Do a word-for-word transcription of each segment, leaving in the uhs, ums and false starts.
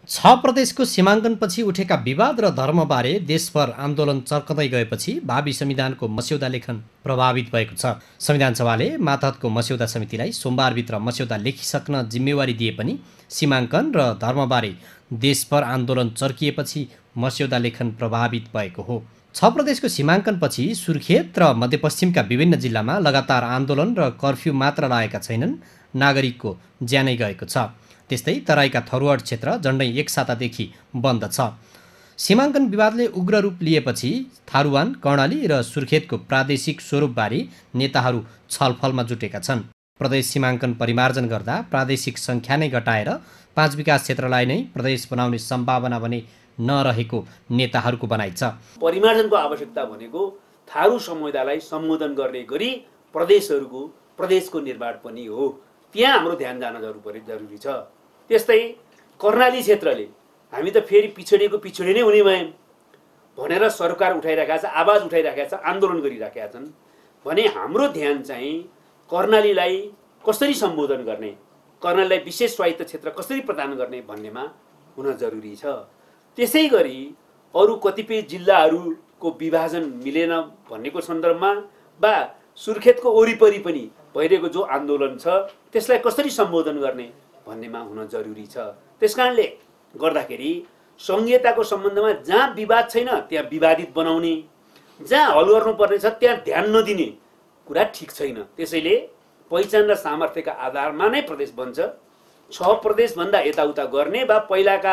छ प्रदेशको सीमाङ्कनपछि उठेका विवाद र धर्मबारे देशभर आन्दोलन चर्कँदै गएपछि भावी संविधानको मस्यौदा लेखन प्रभावित भएको छ। संविधान सभाले मातहतको मस्यौदा समितिलाई सोमबारभित्र मस्यौदा लेखिसक्न जिम्मेवारी दिए पनि सीमाङ्कन र धर्मबारे देशभर आन्दोलन चर्किएपछि मस्यौदा लेखन प्रभावित भएको हो। छ प्रदेशको सीमाङ्कनपछि सुर्खेत र मध्यपश्चिमका विभिन्न जिल्लामा लगातार आन्दोलन र कर्फ्यू मात्र लागेका छैनन्, नागरिकको ज्यानै गएको छ। त्यस्तै तराईका थरुवाड क्षेत्र झन्डै एक सातादेखि बन्द छ। सीमाङ्कन विवादले उग्र रूप लिएपछि थारुवान, कर्णाली र सुर्खेतको प्रादेशिक स्वरूपबारे नेताहरू छलफलमा जुटेका छन्। प्रदेश सीमाङ्कन परिमार्जन गर्दा प्रादेशिक सङ्ख्या नै घटाएर पाँच विकास क्षेत्रलाई नै प्रदेश बनाउने सम्भावना भने नरहेको नेताहरूको भनाइ छ। परिमार्जनको आवश्यकता भनेको थारू समुदायलाई सम्बोधन गर्ने गरी प्रदेशहरूको प्रदेशको निर्माण पनि हो। त्यहाँ हाम्रो ध्यान जान जरुरी छ। त्यस्तै कर्णाली क्षेत्रले हामी त फेरि पिछडिएको पिछडी नै हुने भयौँ भनेर सरकार उठाइराखेका छ, आवाज उठाइराखेका छ, आन्दोलन गरिराखेका छन् भने हाम्रो ध्यान चाहिँ कर्णालीलाई कसरी सम्बोधन गर्ने, कर्णालीलाई विशेष स्वायत्त क्षेत्र कसरी प्रदान गर्ने भन्नेमा हुन जरुरी छ। त्यसै गरी अरू कतिपय जिल्लाहरूको विभाजन मिलेन भन्नेको सन्दर्भमा वा सुर्खेतको वरिपरि पनि भइरहेको जो आन्दोलन छ त्यसलाई कसरी सम्बोधन गर्ने भन्नेमा हुन जरुरी छ। त्यसकारणले गर्दाखेरि संहिताको सम्बन्धमा जहाँ विवाद छैन त्यहाँ विवादित बनाउने, जहाँ हल गर्नुपर्ने छ त्यहाँ ध्यान नदिने कुरा ठिक छैन। त्यसैले पहिचान र सामर्थ्यका आधारमा नै प्रदेश बन्छ। छ प्रदेशभन्दा यताउता गर्ने वा पहिलाका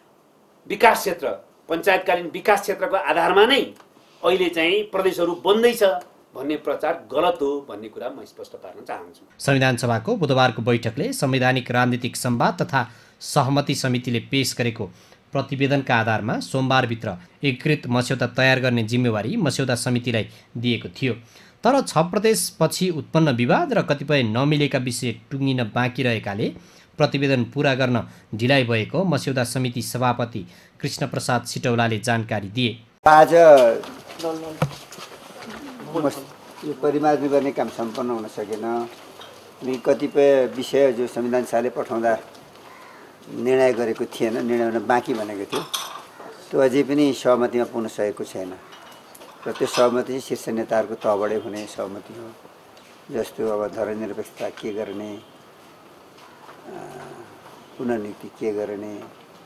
विकास क्षेत्र पञ्चायतकालीन विकास क्षेत्रको आधारमा नै अहिले चाहिँ प्रदेशहरू बन्दैछ भन्ने प्रचार गलत हो भन्ने कुरा म स्पष्ट पार्न चाहन्छु। संविधान सभाको बुधबारको बैठकले संवैधानिक राजनीतिक संवाद तथा सहमति समितिले पेश गरेको प्रतिवेदनका आधारमा सोमबारभित्र एकीकृत मस्यौदा तयार गर्ने जिम्मेवारी मस्यौदा समितिलाई दिएको थियो। तर छ प्रदेशपछि उत्पन्न विवाद र कतिपय नमिलेका विषय टुङ्गिन बाँकी रहेकाले प्रतिवेदन पुरा गर्न ढिलाइ भएको मस्यौदा समिति सभापति कृष्ण प्रसाद सिटौलाले जानकारी दिए। आज यो परिमार्जन गर्ने काम सम्पन्न हुन सकेन। अनि कतिपय विषय जो संविधान सभाले पठाउँदा निर्णय गरेको थिएन, निर्णय हुन बाँकी भनेको थियो, त्यो अझै पनि सहमतिमा पुग्न सकेको छैन। र त्यो सहमति शीर्ष नेताहरूको तहबाटै हुने सहमति हो। जस्तो अब धर्मनिरपेक्षता के गर्ने, पुनर्नियुक्ति के गर्ने,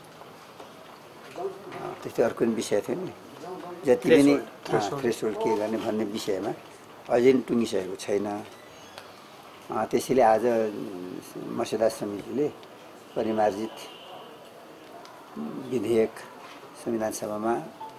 त्यस्तै अर्को पनि विषय थियो नि, जति पनि थ्रेसहोल्ड के गर्ने भन्ने विषयमा अझै पनि टुङ्गिसकेको छैन। त्यसैले आज मस्यौदा समितिले परिमार्जित विधेयक संविधान सभामा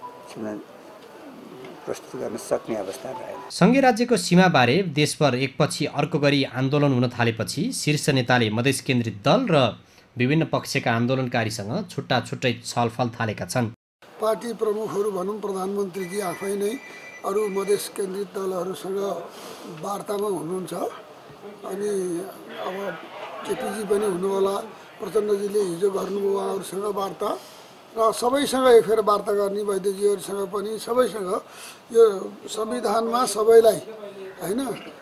प्रस्तुत गर्न सक्ने अवस्था रहेन। सङ्घीय राज्यको सीमाबारे देशभर एकपछि अर्को गरी आन्दोलन हुन थालेपछि शीर्ष नेताले मधेस केन्द्रित दल र विभिन्न पक्षका आन्दोलनकारीसँग छुट्टा छुट्टै छलफल थालेका छन्। पार्टी प्रमुखहरू भनौँ, प्रधानमन्त्रीजी आफै नै अरू मधेस केन्द्रित दलहरूसँग वार्तामा हुनुहुन्छ। अनि अब केपीजी पनि हुनुहोला, प्रचण्डजीले हिजो गर्नुभयो उहाँहरूसँग वार्ता, र सबैसँग एकखेर वार्ता गर्ने, वैद्यजीहरूसँग पनि सबैसँग यो संविधानमा सबैलाई होइन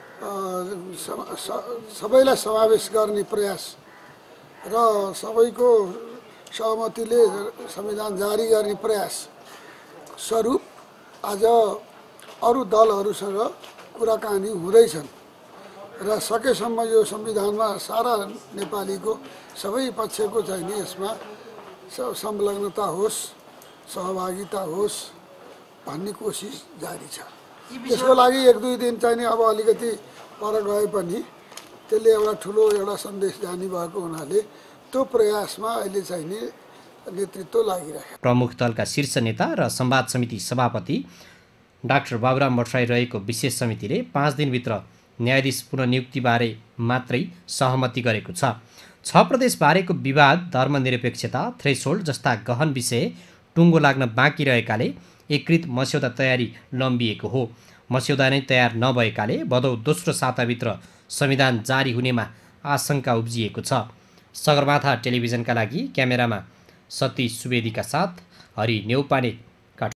सबैलाई समावेश गर्ने प्रयास र सबैको सहमतिले संविधान जारी गर्ने प्रयास स्वरूप आज अरू दलहरूसँग कुराकानी हुँदैछन् र सकेसम्म यो संविधानमा सारा नेपालीको सबै पक्षको चाहिँ नि यसमा संलग्नता होस्, सहभागिता होस् भन्ने कोसिस जारी छ। त्यसको लागि एक दुई दिन चाहिँ नि अब अलिकति पर गए पनि त्यसले एउटा ठुलो एउटा सन्देश जाने भएको हुनाले त्यो प्रयासमा अहिले चाहिँ नि नेतृत्व लागिरहेको। प्रमुख दलका शीर्ष नेता र संवाद समिति सभापति डाक्टर बाबुराम भट्टराई रहेको विशेष समितिले पाँच दिनभित्र न्यायाधीश पुनर्नियुक्तिबारे मात्रै सहमति गरेको छ। छ प्रदेशबारेको विवाद, धर्मनिरपेक्षता, थ्रेसहोल्ड जस्ता गहन विषय टुङ्गो लाग्न बाँकी रहेकाले एकीकृत मस्यौदा तयारी लम्बिएको हो। मस्यौदा नै तयार नभएकाले भदौ दोस्रो साताभित्र संविधान जारी हुनेमा आशंका उब्जिएको छ। सगरमाथा टेलिभिजनका लागि क्यामेरामा सतीश सुवेदीका साथ हरि नेउपाने।